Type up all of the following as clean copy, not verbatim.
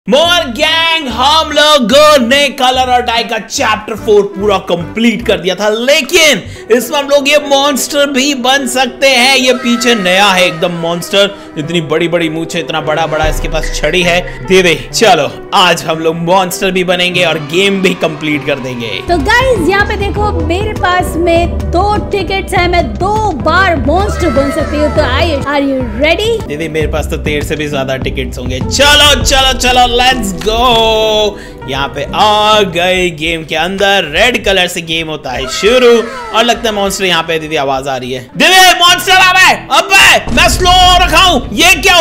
मोर gang, हम लोगों ने कलर और डाई का चैप्टर 4 पूरा कंप्लीट कर दिया था, लेकिन इसमें हम लोग ये मॉन्स्टर भी बन सकते हैं। ये पीछे नया है एकदम मॉन्स्टर, इतनी बड़ी बड़ी मूंछें, इतना बड़ा बड़ा इसके पास छड़ी है। दे चलो आज हम लोग मॉन्स्टर भी बनेंगे और गेम भी कंप्लीट कर देंगे। तो गाइस यहाँ पे देखो, मेरे पास में 2 टिकट्स है, मैं 2 बार मॉन्स्टर बन सकती हूँ। तो आर यू रेडी? दीदी मेरे पास तो 13 से भी ज्यादा टिकट्स होंगे। चलो चलो चलो लेट्स गो। यहाँ पे आ गए गेम के अंदर। रेड कलर से गेम होता है शुरू और लगता है मॉन्स्टर यहाँ पे। दीदी आवाज आ रही है, दीदी मॉन्स्टर आ रहा है। अबे मैं स्लो रखा हूँ, ये क्या?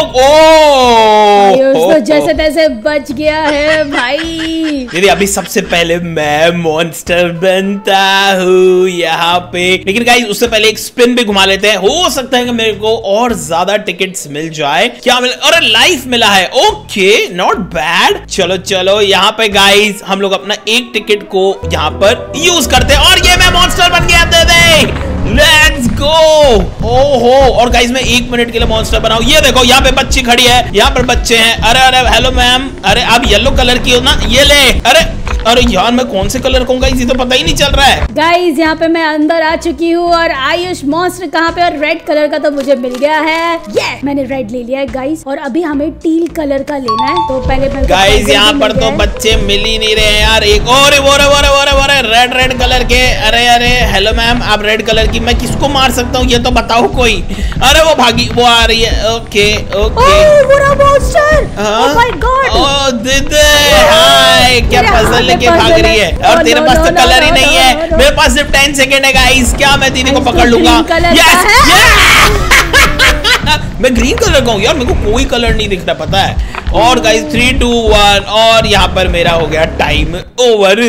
तो जैसे तैसे बच गया है भाई। दीदी अभी सबसे पहले मैं मॉन्स्टर बनता हूँ यहाँ पे, लेकिन गाइस उससे पहले एक स्पिन भी घुमा लेते हैं। हो सकता है कि मेरे को और ज्यादा टिकट्स मिल जाए। क्या मिला? अरे लाइफ मिला है। Okay not bad. चलो चलो यहाँ पे गाइस हम लोग अपना एक टिकट को यहाँ पर यूज करते हैं और ये मैं मॉन्स्टर बन गया। दे दे लेट्स गो। ओहो, और गाइस मैं 1 मिनट के लिए मॉन्स्टर बनाऊं। ये देखो यहाँ पे बच्ची खड़ी है, यहाँ पर बच्चे हैं। अरे अरे हेलो मैम, अरे आप येलो कलर की हो ना, ये ले। अरे अरे यार मैं कौन से कलर का हूँ गाइस, ये तो पता ही नहीं चल रहा है। गाइस यहाँ पे मैं अंदर आ चुकी हूँ और आयुष मॉन्स्टर कहाँ पे? और रेड कलर का तो मुझे मिल गया है। ये मैंने रेड ले लिया है गाइस, और अभी हमें टील कलर का लेना है। तो पहले गाइस यहाँ पर तो बच्चे मिल ही नहीं रहे हैं यार। एक और रेड रेड कलर के। अरे अरे हेलो मैम, आप रेड कलर की, मैं किसको मार सकता हूँ ये तो बताओ कोई। अरे वो भागी, वो आ रही है। Okay okay oh my god. Oh दीदी हाय, क्या पजल लेके भाग रही है? और तेरे पास तो कलर ही नहीं है। मेरे पास सिर्फ 10 सेकेंड है गाइस। क्या मैं दीदी को पकड़ लूंगा? मैं ग्रीन कलर का हूँ यार, मेरे को कोई कलर नहीं दिख रहा पता है। और गाइस 3 2 1 और यहाँ पर मेरा हो गया टाइम ओवर।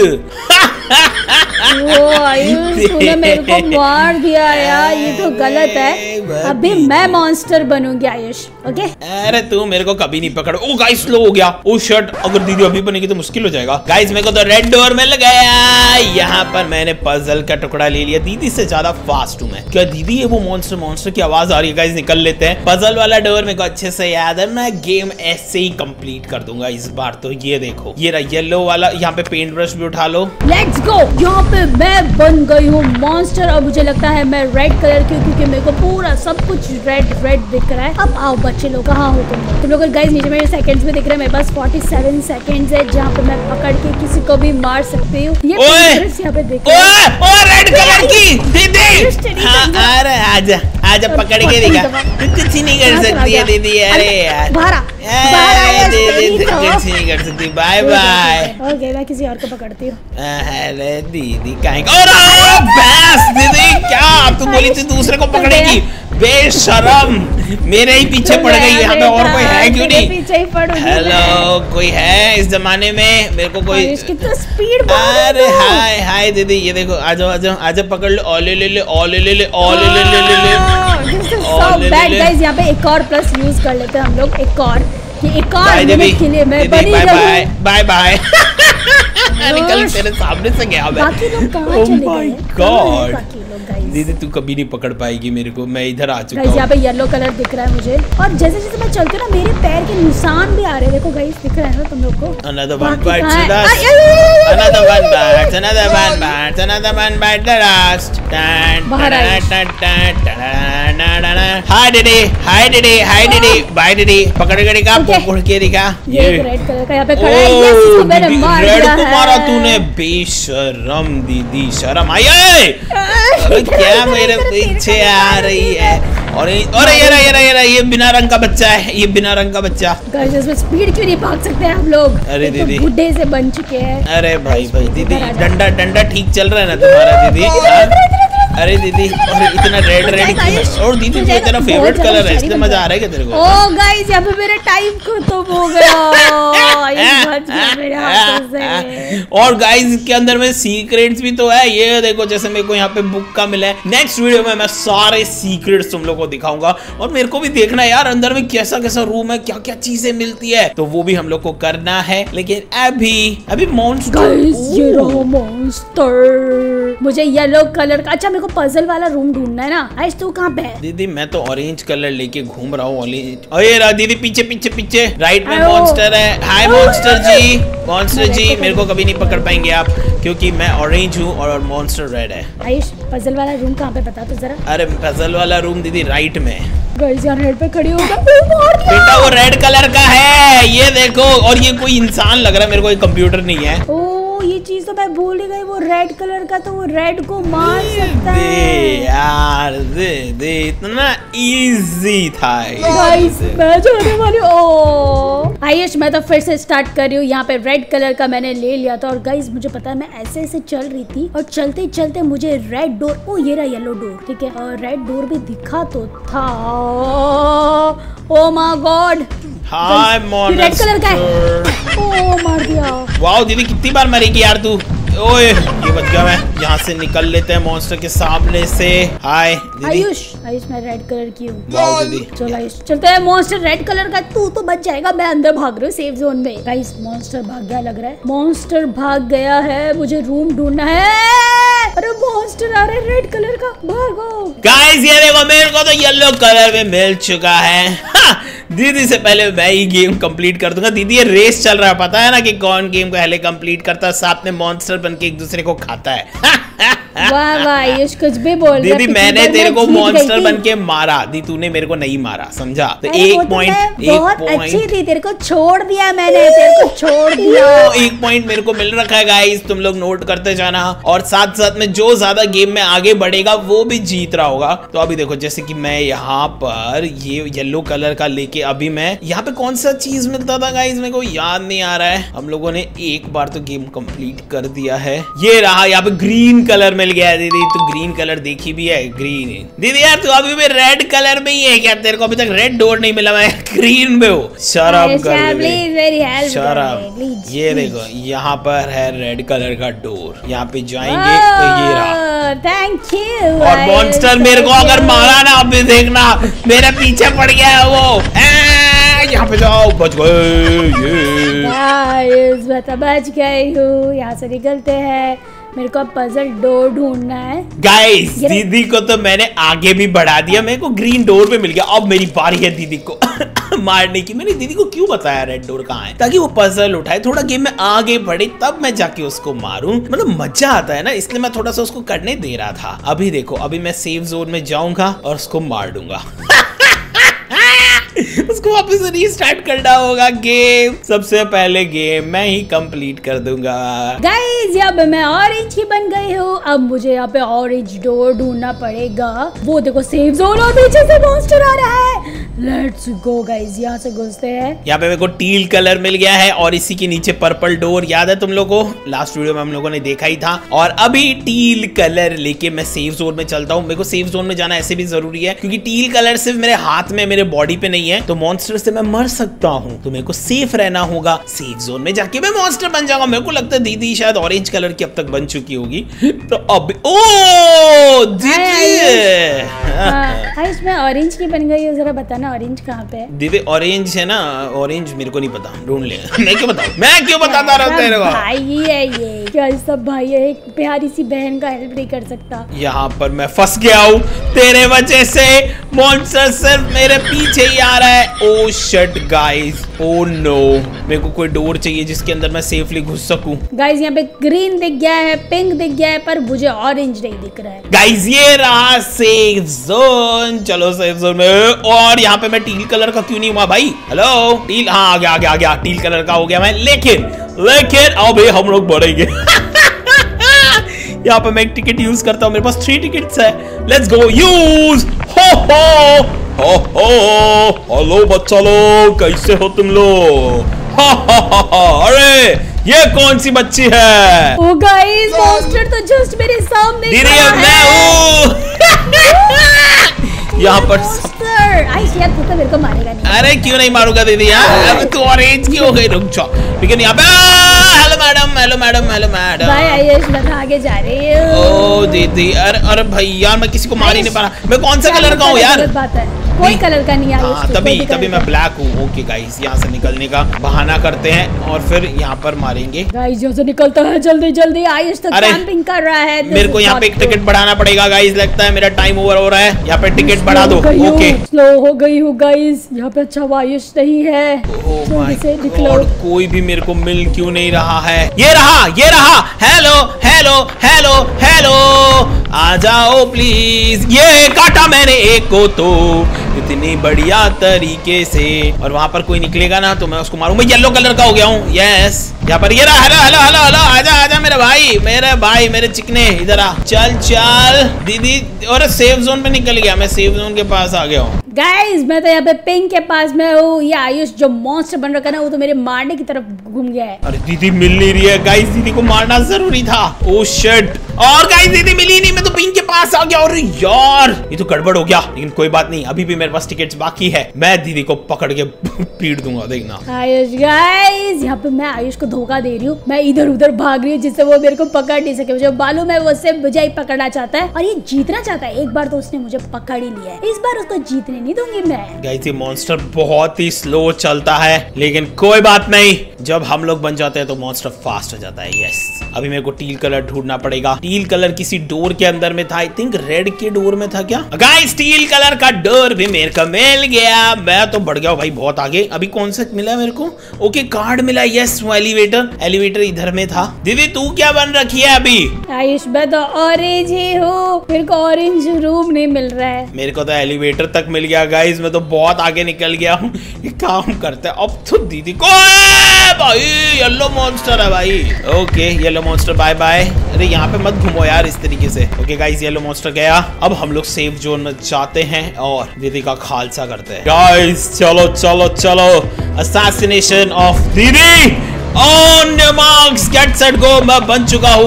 तूने मेरे को मार दिया यार, ये तो गलत है। अभी मैं मॉन्स्टर बनूंगी आयुष। ओके अरे तू मेरे को कभी नहीं पकड़। ओ गाइस स्लो हो गया। ओ शट, अगर दीदी अभी बनेगी तो मुश्किल हो जाएगा। गाइस मेरे को तो रेड डोर मिल गया। यहाँ पर मैंने पजल का टुकड़ा ले लिया। दीदी से ज्यादा फास्ट हूँ मैं। क्या दीदी है वो मॉन्स्टर की आवाज आ रही है। गाइस निकल लेते हैं। पजल वाला डोर मेरे को अच्छे से याद है, मैं गेम ऐसे ही कंप्लीट कर दूंगा इस बार तो। ये देखो ये रहा येलो वाला, यहाँ पे पेंट ब्रश भी उठा लो। Let's go. यहाँ पे मैं बन गई हूँ मॉन्स्टर और मुझे लगता है मैं रेड कलर की, क्योंकि मेरे को पूरा सब कुछ रेड रेड दिख रहा है। अब आओ बच्चे लोग, कहाँ हो तुम लोग? गाइस नीचे मेरे सेकंड्स में दिख रहे हैं। मेरे पास 47 सेकंड्स है जहाँ पे मैं पकड़ के किसी को भी मार सकती हूँ। ये यहाँ पे देख रेड कलर की दीदी। हाँ अरे आजा आजा पकड़ के दिखा। कुछ नहीं कर सकती है दीदी। अरे यार कुछ नहीं कर सकती। Bye bye. ओके मैं किसी और को पकड़ती हूँ। अरे दीदी कहीं दीदी क्या तू बोली थी दूसरे को पकड़ेगी? बेशरम, मेरे ही पीछे पड़ गई। यहाँ पे और कोई है क्यों नहीं? पीछे ही पड़ूंगी। हेलो कोई है इस जमाने में? मेरे को कोई स्पीड। अरे हाय हाय दीदी, ये देखो आ जाओ आ जाओ आ जाओ, पकड़ लो। ओले ले ले ओले ले ले ओले ले ले ले ले। गाइस यहाँ पे एक और प्लस यूज कर लेते हैं हम लोग। एक और मिनट के लिए मैं बनी रहूं। Bye bye. निकल तेरे सामने से गया मैं। बाकी लोग कहाँ चले गए? गॉड दीदी तू कभी नहीं पकड़ पाएगी मेरे को, मैं इधर आ चुका हूँ। यहाँ पे येलो कलर दिख रहा है मुझे, और जैसे जैसे मैं चलती हूँ ना मेरे पैर के निशान भी आ रहे हैं। देखो गाइस दिख रहा है ना तुम लोग को? Another one bites the dust. Another one bites the dust. हाय दीदी बाय दीदी। पकड़ के दिखा, पकड़ के दिखा। ये रेड कलर का यहाँ पे खड़ा है। इसको मैंने मार दिया है। रेड को मारा तूने? बेशरम दीदी, शर्म आई है क्या? मेरे पीछे आ रही है। और ये बिना रंग का बच्चा है, ये बिना रंग का बच्चा। गाइस इसमें स्पीड क्यों नहीं भाग सकते हम लोग? अरे दीदी तो बुढ़े से बन चुके हैं। अरे भाई दीदी डंडा ठीक चल रहा है ना तुम्हारा दीदी? अरे दीदी और इतना रेड और दीदी जो तेरा फेवरेट कलर है, इसलिए मजा आ रहा है क्या तेरे को? ओ गाइस यहाँ पे मेरा टाइम खत्म हो गया। बच गया मेरे हाथों से। और गाइस इसके अंदर में सीक्रेट्स भी तो है, ये देखो जैसे मेरे को यहाँ पे बुक का मिला है। नेक्स्ट वीडियो में मैं सारे सीक्रेट्स तुम लोग को दिखाऊंगा और मेरे को भी देखना है यार अंदर में कैसा कैसा रूम है, क्या क्या चीजें मिलती है, तो वो भी हम लोग को करना है। लेकिन अभी मॉन्स्टर, ये रहा मॉन्स्टर। मुझे येलो कलर का, अच्छा मेरे को पजल वाला रूम ढूंढना है ना। आज तू कहाँ पे है? दीदी मैं तो ऑरेंज कलर लेके घूम रहा हूँ। अरे दीदी पीछे पीछे पीछे राइट में मॉन्स्टर है। हाय मॉन्स्टर जी, मॉन्स्टर जी मेरे को कभी नहीं पकड़ पाएंगे आप, क्योंकि मैं ऑरेंज हूँ और मॉन्स्टर रेड है। आयुष पजल वाला रूम कहाँ पे बता तो जरा। अरे पजल वाला रूम दीदी राइट में। गाइस यहाँ रेड पे खड़ी होगा बेटा, वो रेड कलर का है, ये देखो। और ये कोई इंसान लग रहा है मेरे को, ये कंप्यूटर नहीं है। ओ ये चीज तो मैं भूल ही गई, वो रेड कलर का तो वो रेड को मार सकता है यार। दे इतना इजी था। गाइस मैं जाने वाली हूँ। आयुष मैं तो फिर से स्टार्ट कर रही हूँ। यहाँ पे रेड कलर का मैंने ले लिया था और गाइस मुझे पता है मैं ऐसे ऐसे चल रही थी और चलते चलते मुझे रेड डोर, ओ ये रहा येलो डोर, ठीक है, और रेड डोर भी दिखा तो था। Oh my god, hi monster, red colour का है। ओ मार दिया। वाओ दीदी कितनी बार मरेगी यार तू। ओए ये बच गया मैं। यहाँ से निकल लेते हैं मॉन्स्टर के सामने से। हाय आयुष मैं रेड कलर की हूँ। वाओ दीदी चलो आयुष चलते हैं। मॉन्स्टर रेड कलर का, तू तो बच जाएगा, मैं अंदर भाग रही हूँ सेफ जोन में। गाइस मॉन्स्टर भाग गया लग रहा है, मॉन्स्टर भाग गया है, मुझे रूम ढूंढना है। अरे मॉन्स्टर आ रहा है रेड कलर का, भागो। गाइस ये देखो मेरे को तो येलो कलर में मिल चुका है। दीदी से पहले मैं ही गेम कंप्लीट कर दूंगा। दीदी ये रेस चल रहा है, पता है ना कि कौन गेम को पहले कंप्लीट करता है, साथ में मॉन्स्टर बन के एक दूसरे को खाता है। वाह वाह आयुष कुछ भी बोल रहा है। दीदी मैंने तेरे को मॉन्स्टर बन के मारा, दी तूने मेरे को नहीं मारा, समझा? तो एक पॉइंट, बहुत अच्छी थी, तेरे को छोड़ दिया मैंने, तेरे को छोड़ दिया। एक पॉइंट मेरे को मिल रखा है गाइस, तुम लोग नोट करते जाना। और साथ साथ में जो ज्यादा गेम में आगे बढ़ेगा वो भी जीत रहा होगा। तो अभी देखो जैसे कि मैं यहाँ पर ये येलो कलर का लेके, अभी मैं यहाँ पे कौन सा चीज मिलता था गाइस मेरे को याद नहीं आ रहा है। हम लोगों ने एक बार तो गेम कंप्लीट कर दिया है। ये रहा यहाँ पे ग्रीन कलर मिल गया है। दीदी तू ग्रीन कलर देखी भी है? ग्रीन। दीदी यार तू अभी भी रेड कलर में ही है क्या? तेरे को अभी तक रेड डोर नहीं मिला, मैं ग्रीन में हूँ। शराब कर, ये देखो यहाँ पर है रेड कलर का डोर, यहाँ पे जाएंगे तो ये रहा। Thank you. और मॉन्स्टर मेरे को अगर मारा ना, अभी देखना मेरे पीछे पड़ गया है वो। यहाँ पे जाओ, बच गए। मैं तो बच गई हूँ। यहाँ से निकलते हैं, मेरे को पजल डोर ढूंढना है। गाइस दीदी को तो मैंने आगे भी बढ़ा दिया, मेरे को ग्रीन डोर पे मिल गया। अब मेरी बारी है दीदी को मारने की। मैंने दीदी को क्यों बताया रेड डोर कहाँ है, ताकि वो पजल उठाए, थोड़ा गेम में आगे बढ़े, तब मैं जाके उसको मारूं। मतलब मजा आता है ना, इसलिए मैं थोड़ा सा उसको करने दे रहा था। अभी देखो अभी मैं सेफ जोन में जाऊंगा और उसको मार दूंगा। उसको वापस रीस्टार्ट करना होगा गेम। सबसे पहले गेम मैं ही कंप्लीट कर दूंगा। गाइस यहाँ पे मैं ऑरेंज की बन गई हूँ। अब मुझे यहाँ पे ऑरेंज डोर ढूंढना पड़ेगा। वो देखो सेफ जोन और पीछे से मॉन्स्टर आ रहा है। लेट्स गो गाइस, यहाँ से घुसते हैं। यहाँ पे मेरे को टील कलर मिल गया है और इसी के नीचे पर्पल डोर। याद है तुम लोगों को, लास्ट वीडियो में हम लोगों ने देखा ही था। और अभी टील कलर लेके मैं सेफ जोन में चलता हूँ। मेरे को सेफ जोन में जाना ऐसे भी जरूरी है, क्योंकि टील कलर सिर्फ मेरे हाथ में, मेरे बॉडी पे नहीं है, तो मॉन्स्टर से मैं मर सकता हूँ। तो मेरे को सेफ रहना होगा। सेफ जोन में जाके मैं मॉन्स्टर बन जाऊंगा। मेरे को लगता है दीदी शायद ऑरेंज कलर की अब तक बन चुकी होगी। तो अब ओ दीदी मैं ऑरेंज की बन गई हूँ। जरा बताना ऑरेंज कहाँ पे है? दीदी ऑरेंज है ना, ऑरेंज मेरे को नहीं पता, ढूंढ ले। मैं क्यों बताऊँ, मैं क्यों बताता रहता तेरे को? भाई है ये, क्या सब भाई है, एक प्यारी सी बहन का हेल्प नहीं कर सकता। यहाँ पर मैं फंस गया हूँ तेरे वजह से। मॉन्स्टर सिर्फ मेरे पीछे ही आ रहा है। Oh shit guys, oh no, मेरे को कोई डोर चाहिए जिसके अंदर मैं सेफली घुस सकूं। गाइस यहाँ पे ग्रीन दिख गया है, पिंक दिख गया है, पर मुझे ऑरेंज नहीं दिख रहा है। गाइस ये रहा सेफ जोन। चलो सेफ जोन में। और यहाँ पे मैं टील कलर का क्यों नहीं हुआ भाई? हेलो टील, हाँ आ गया टील कलर का हो गया मैं। लेकिन अब हम लोग बढ़ेंगे। यहाँ पे मैं एक टिकट यूज करता हूँ, मेरे पास 3 टिकट्स है। Let's go use. हो हेलो बच्चा लोग, कैसे हो तुम लोग? अरे ये कौन सी बच्ची है? ओ गाइस मॉन्स्टर तो जस्ट मेरे सामने दीदी मैं हूँ। यहाँ पर मॉन्स्टर। आयुष यार तू तो मेरे को मारेगा नहीं। अरे क्यों नहीं मारूंगा दीदी यार, अब तू ऑरेंज की हो गई, रुक जाओ। लेकिन यहाँ पे hello madam, hello madam, hello madam. भाई आयुष मैं आगे जा रही हूँ। ओ दीदी, अरे भाई यार मैं किसी को मार ही नहीं पा रहा। मैं कौन सा कलर का हूँ यार? बात है, कोई कलर का नहीं है। तभी मैं ब्लैक हूँ। ओके गाइस, यहाँ से निकलने का बहाना करते हैं और फिर यहाँ पर मारेंगे। गाइस यहाँ से निकलता है जल्दी जल्दी। आयुष तो कैंपिंग कर रहा है। मेरे को यहाँ पे एक टिकट बढ़ाना पड़ेगा गाइस, लगता है मेरा टाइम ओवर हो रहा है। यहाँ पे टिकट बढ़ा दो। ओके स्लो हो गई हूँ गाइस, यहाँ पे अच्छा आयुष नहीं है। और कोई भी मेरे को मिल क्यों नहीं रहा है? ये रहा। हेलो हेलो हेलो हेलो, आ जाओ प्लीज। ये काटा मैंने एक को तो इतनी बढ़िया तरीके से, और वहां पर कोई निकलेगा ना तो मैं उसको मारूंगा। येलो कलर का हो गया हूँ। यस, यहाँ पर ये रहा। हेलो हेलो हेलो हेलो, आजा मेरे भाई मेरे चिकने, इधर आ। चल दीदी, और सेफ जोन में निकल गया। मैं सेफ जोन के पास आ गया हूँ। गाइस मैं तो यहाँ पे पिंक के पास में हूँ। ये आयुष जो मॉन्स्टर बन रखा है ना, वो तो मेरे मारने की तरफ घूम गया है। अरे दीदी मिल नहीं रही है गाइस, दीदी को मारना जरूरी था। ओह शिट, और गाइस दीदी मिली नहीं। मैं तो पिंक के पास आ गया। और यार ये तो गड़बड़ हो गया, लेकिन कोई बात नहीं, अभी भी मेरे पास टिकट्स बाकी है। मैं दीदी को पकड़ के पीट दूंगा, देखना। आयुष गाइस यहाँ पे मैं आयुष को धोखा दे रही हूँ। मैं इधर उधर भाग रही हूँ जिससे वो मेरे को पकड़ नहीं सके। मुझे मालूम है वो उससे मुझे ही पकड़ना चाहता है और ये जीतना चाहता है। एक बार तो उसने मुझे पकड़ ही लिया है, इस बार उसको जीतने नहीं दूंगी मैं। गाइस ये मॉन्स्टर बहुत ही स्लो चलता है, लेकिन कोई बात नहीं, जब हम लोग बन जाते हैं तो मॉन्स्टर फास्ट हो जाता है। यस, अभी मेरे को टील कलर ढूंढना पड़ेगा। टील कलर किसी डोर के अंदर में था, आई थिंक रेड के डोर में था क्या? गाइस टील कलर का डोर भी मेरे को मिल गया। मैं तो बढ़ गया भाई बहुत आगे। अभी कौन सा मिला मेरे को? ओके कार्ड मिला। यस, वो एलिवेटर इधर में था। दीदी तू क्या बन रखी है अभी? आयुष मैं तो ऑरेंज ही हूँ, मेरे को ऑरेंज रूम नहीं मिल रहा है। मेरे को तो एलिवेटर तक मिल गया गाइस, मैं तो बहुत आगे निकल गया हूँ। एक काम करते हैं अब तो दीदी को, भाई येलो मॉन्स्टर है भाई। Okay yellow monster bye bye. अरे यहाँ पे मत घूमो यार इस तरीके से। ओके गाइस येलो मॉन्स्टर गया। अब हम लोग सेफ जोन में जाते हैं और दीदी का खालसा करते हैं। गाइस चलो चलो चलो, असैसिनेशन ऑफ दीदी। On your marks, get set go। मैं बन चुका हूँ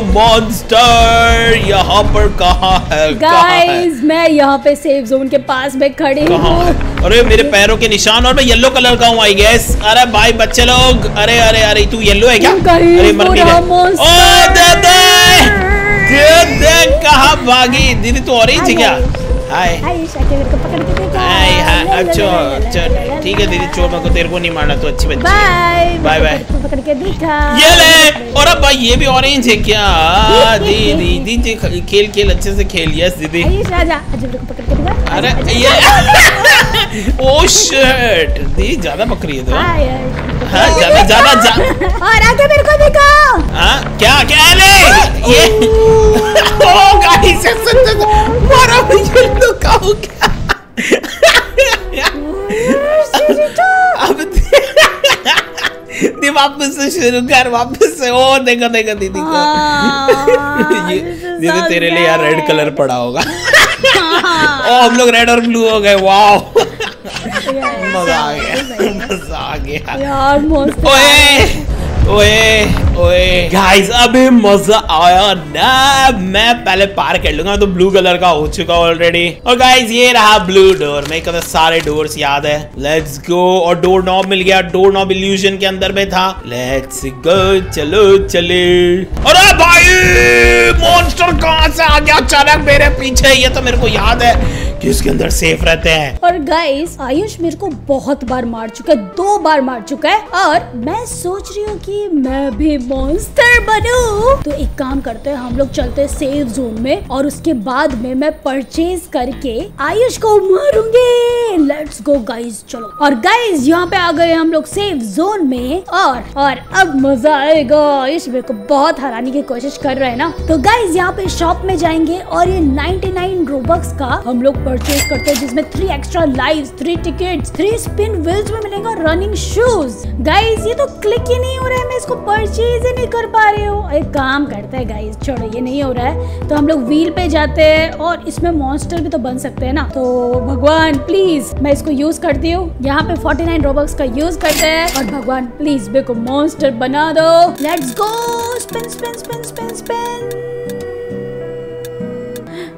मॉन्स्टर। यहाँ पर कहाँ है? गाइस मैं यहाँ पे सेफ जोन के पास में खड़ी हूँ। अरे मेरे पैरों के निशान, और मैं येलो कलर का हूँ आई गेस। अरे भाई बच्चे लोग, अरे अरे अरे तू येलो है क्या? अरे मर नहीं गए। ओ दे कहाँ भागी? दीदी तू ऑरेंज है क्या? हाय अच्छा ठीक है दीदी, चोर को तेरे को नहीं मारना तो अच्छी बच्ची। Bye bye. पकड़ के दिखा ये ले। और अब भाई ये भी ऑरेंज है क्या? दीदी दीदी खेल अच्छे से खेल। यस दीदी। अरे ये ओह शिट, दीदी ज्यादा पकड़ी है तो। हाँ ज्यादा और आगे मेरे को दिखा। हाँ क्या ले ये? ओ गाइस मारा मुझे तो हो गया। अब वापस से शुरू कर, वापस से। ओ देखो दीदी को। ये दीदी तेरे लिए यार रेड कलर पड़ा होगा। ओ हम लोग रेड और ब्लू हो गए। वाओ मजा आ गया यार। ओए गाइस अभी मजा आया ना। मैं पहले पार कर लूंगा, तो ब्लू कलर का हो चुका ऑलरेडी। और गाइस ये रहा ब्लू डोर। मेरे को तो सारे डोर्स याद है। Let's go. और डोर नॉब मिल गया। डोर नॉब इल्यूजन के अंदर में था। लेट्स गो, चलो चले। अरे भाई मॉन्स्टर कहां से आ गया अचानक मेरे पीछे? ये तो मेरे को याद है कि उसके अंदर सेफ रहते हैं। और गाइस आयुष मेरे को बहुत बार मार चुका है, 2 बार मार चुका है। और मैं सोच रही हूँ कि मैं भी मॉन्स्टर बनूं। तो एक काम करते हैं, हम लोग चलते हैं सेफ जोन में और उसके बाद में मैं परचेज करके आयुष को मारूंगी। लेट्स गो गाइस, चलो। और गाइस यहाँ पे आ गए हम लोग सेफ जोन में और अब मजा आएगा। आयुष मेरे को बहुत हराने की कोशिश कर रहे हैं ना। तो गाइस यहाँ पे शॉप में जाएंगे और ये 99 रोबक्स का हम लोग परचेज करते हैं, जिसमें 3 extra lives, 3 tickets, 3 spin wheels में मिलेगा रनिंग शूज। गाइस ये तो क्लिक ही नहीं हो रहा है, मैं इसको परचेज ही नहीं कर पा रही हूँ। एक काम करते हैं गाइस, छोड़ो ये नहीं हो रहा है तो हम लोग व्हील पे जाते हैं और इसमें मॉन्स्टर भी तो बन सकते हैं ना। तो भगवान प्लीज मैं इसको यूज करती हूँ। यहाँ पे 49 रोबक्स का यूज करते हैं और भगवान प्लीज मेरे को मॉन्स्टर बना दो। Let's go. Spin spin spin spin spin.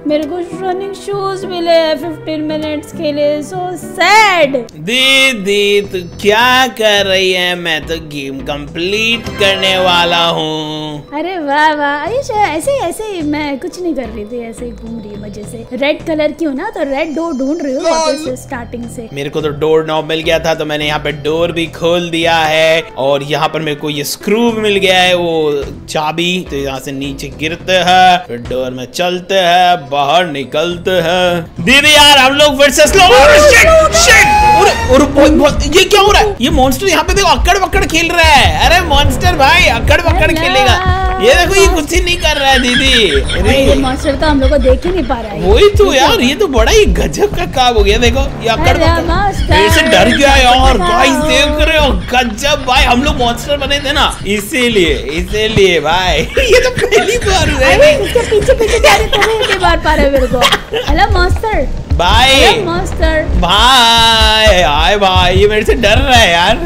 मेरे को रनिंग शूज मिले 15 मिनट्स के लिए, सो सैड। दीदी तू क्या कर रही है? मैं तो गेम कंप्लीट करने वाला हूँ। अरे वाह वाह, ऐसे ऐसे मैं कुछ नहीं कर रही थी, ऐसे ही घूम रही है मजे से। रेड कलर की हूँ ना, तो रेड डोर ढूंढ रही हूँ वापस से स्टार्टिंग से। मेरे को तो डोर नॉब मिल गया था, तो मैंने यहाँ पे डोर भी खोल दिया है। और यहाँ पर मेरे को ये स्क्रू मिल गया है, वो चाबी। तो यहाँ से नीचे गिरते हैं, फिर डोर में चलते हैं, बाहर निकलते हैं। दीदी यार हम लोग फिर से स्लो। ये क्या हो रहा है? ये मॉन्स्टर यहाँ पे देखो अक्कड़ बक्कड़ खेल रहा है। अरे मॉन्स्टर भाई अक्कड़ बक्कड़ खेलेगा। ये देखो ये कुछ ही नहीं कर रहा है दीदी। ये मॉन्स्टर तो हम लोग को देख ही नहीं पा रहा है। वही तो यार, ये तो बड़ा ही गजब का काम हो गया। देखो ये अक्कड़ बक्कड़ से डर गया यार। गाइस देख रहे हो, गजब भाई। हम लोग मॉन्स्टर बने थे ना, इसीलिए भाई। ये तो पहली बार हुआ है। इसके पीछे पीछे जा रहे, तुम्हें नहीं मार पा रहे मेरे को। हेलो मॉन्स्टर भाई, मॉन्स्टर भाई आए भाई, ये मेरे से डर रहा है यार।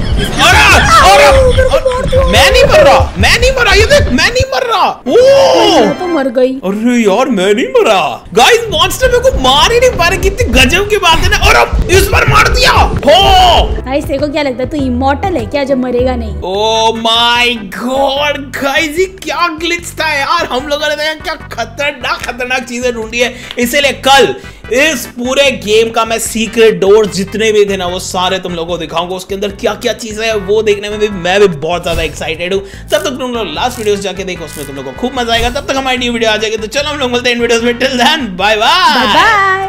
मैं नहीं मर रहा, ये देख मैं नहीं मर रहा। मैं तो मर गई। अरे यार मैं नहीं मरा। गाइस मॉन्स्टर मेरे को मार ही नहीं पा रहे, कितनी गजब की बात है ना। और अब इस बार मार दिया हो। गाइस तेरे को क्या लगता है, तू इमॉर्टल है क्या, जब मरेगा नहीं? ओ माय गॉड गाइस, ये क्या ग्लिच था यार। हम लोगों ने क्या खतरनाक चीजें ढूंढी है। इसीलिए कल इस पूरे गेम का मैं सीक्रेट डोर जितने भी थे ना, वो सारे तुम लोगों को दिखाऊंगा। उसके अंदर क्या क्या चीजें है वो देखने में भी मैं भी बहुत ज्यादा एक्साइटेड हूँ। तब तक तुम लोग लास्ट वीडियोस जाके देखो, उसमें तुम लोग को खूब मजा आएगा। तब तक हमारी न्यू वीडियो आ जाएगी। तो चलो हम लोग मिलते हैं इन वीडियोस में। Till then bye bye.